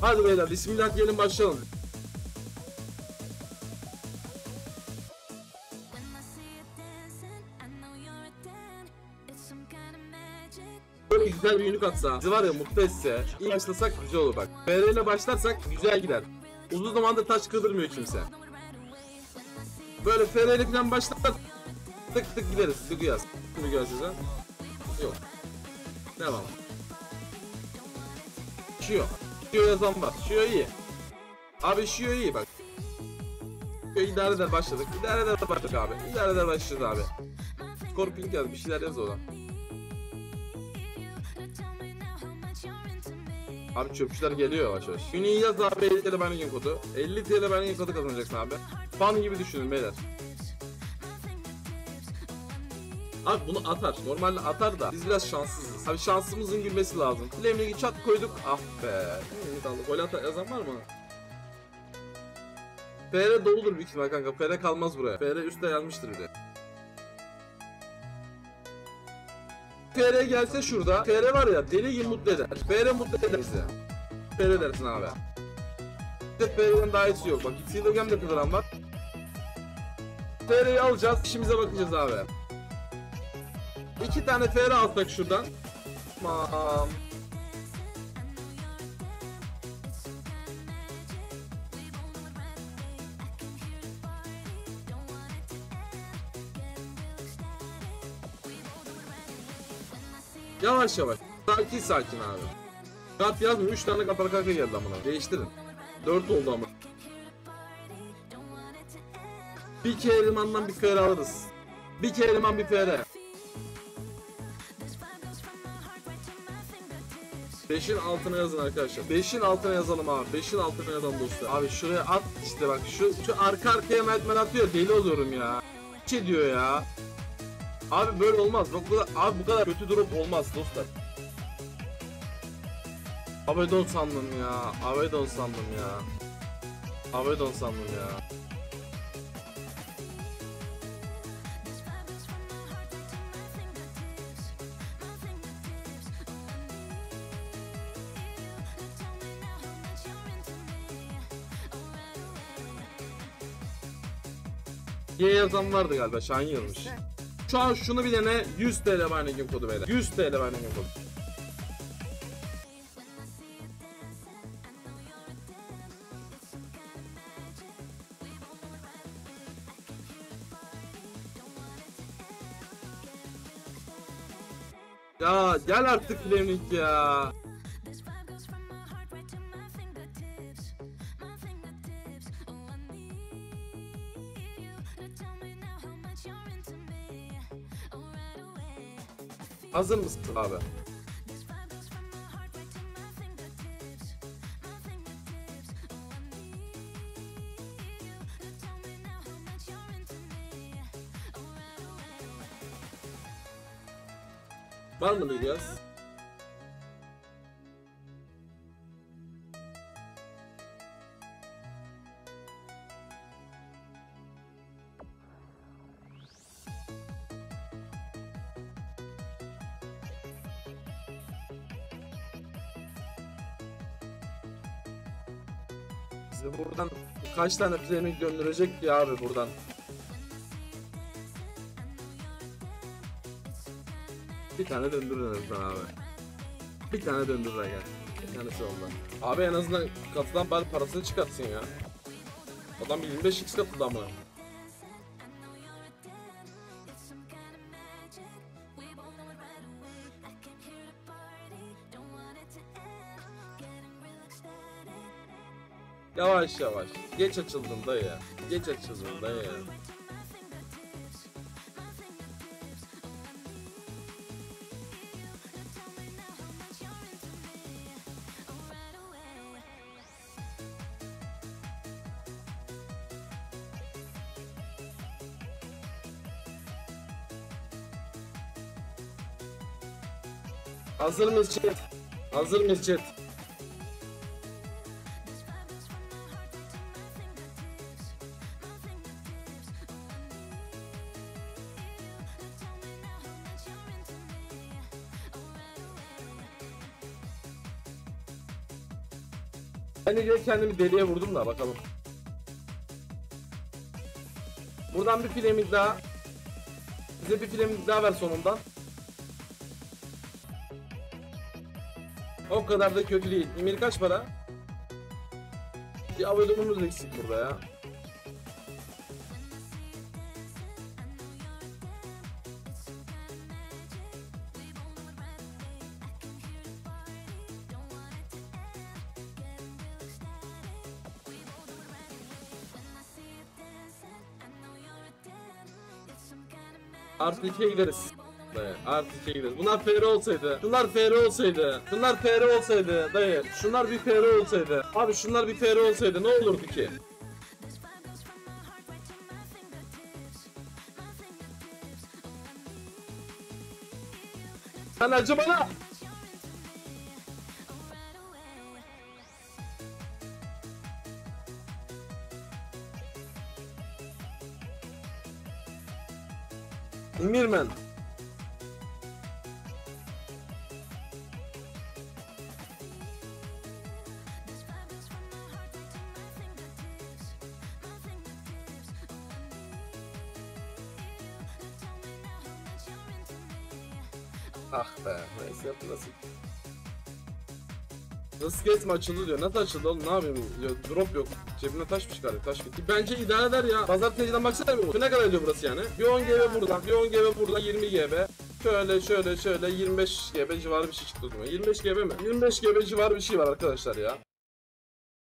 Hadi beyler bismillah diyelim, başlayalım. Böyle güzel bir yünlük atsa, bizi var ya mutlu etse, iyi başlasak güzel olur bak. FR ile başlarsak güzel gider. Uzun zamandır taş kırdırmıyor kimse. Böyle FR ile falan başlar, tık tık gideriz. Tık yaz. Bunu göreceğiz ha. Yok. Devam. Şio. Şio yazan var. Şio iyi. Abi Şio iyi bak. Şio idare eder başladık. İdare eder başladık abi. İdare eder başladı abi. Scorpion yaz, bir şeyler yaz ona. Abi çöpçüler geliyor yavaş yavaş. Günü yaz abi, 50 TL benim kodu. 50 TL benim kodu kazanacaksın abi. Fan gibi düşünün beyler. Abi bunu atar. Normalde atar da biz biraz şanssızız. Abi şansımızın gülmesi lazım. Flame'le çat koyduk. Ah be. Gol yazan var mı? FR doludur büyük ihtimal kanka. FR kalmaz buraya. FR üstte yazmıştır bile. FR gelse şurada. FR var ya, deli gibi mutlu eder. FR mutlu eder bizi. FR dersin abi. FR'den daha iyisi yok. Bak X'de gem de kazanan var. FR'yi alacağız. İşimize bakacağız abi. 2 tane FR alsak şuradan. Tamam. Yavaş yavaş. Sakin sakin abi. Kat yazmıyor. 3 tane kapalı kaka geldi amına. Değiştirin. 4 oldu ama. Bir kere elemandan bir FR alırız. Bir kere eleman bir FR. 5'in altına yazın arkadaşlar. 5'in altına yazalım abi. 5'in altına yazalım dostlar. Abi şuraya at işte bak. Şu arka arkaya Madman atıyor. Deli oluyorum ya. Ne diyor ya? Abi böyle olmaz. Bu kadar kötü durum olmaz dostlar. Abedon sandım ya. Abedon sandım ya. Abedon sandım ya. Y yazan vardı galiba. Şahin yazmış. Şu an şunu bilene 100 TL Barning'in kodu beyler. 100 TL Barning'in kodu. Ya gel artık Flaming ya. Hazır mısın abi? Var mı İlyas? Bize buradan kaç tane Flaming döndürecek ya abi buradan? Bir tane döndürün abi. Bir tane döndür gel. Bir tanesi oldu. Abi en azından katılan bari parasını çıkartsın ya. Adam 25x katıldı ama. Yavaş yavaş. Geç açıldın dayı. Geç açıldın dayı. Hazır mıyız chat? Hazır mıyız chat? Ben de kendimi deliye vurdum da bakalım. Buradan bir flaming daha. Bize bir flaming daha ver sonundan. O kadar da kötü değil. Emir kaç para? Bir abonumuz eksik burada ya. Artı 2'ye gideriz. Dayı, artı 2'ye gideriz. Bunlar FR olsaydı. Şunlar FR olsaydı. Şunlar FR olsaydı. Dayı. Şunlar bir FR olsaydı. Abi şunlar bir FR olsaydı ne olurdu ki? Sen acı bana. Emirmen. Ah be, neyse yapın nasıl? Nasıl geçme açıldı diyor. Nasıl açıldı oğlum, ne yapayım diyor. Drop yok. Cebimde taşmış galiba, taş gitti. Bence idare eder ya. Pazartesiden baksana bir. Ne kadar ediyor burası yani? Bir 10 GB buradan, bir 10 GB buradan, 20 GB. Şöyle 25 GB civarı bir şey çıktı o zaman. 25 GB mi? 25 GB civarı bir şey var arkadaşlar ya.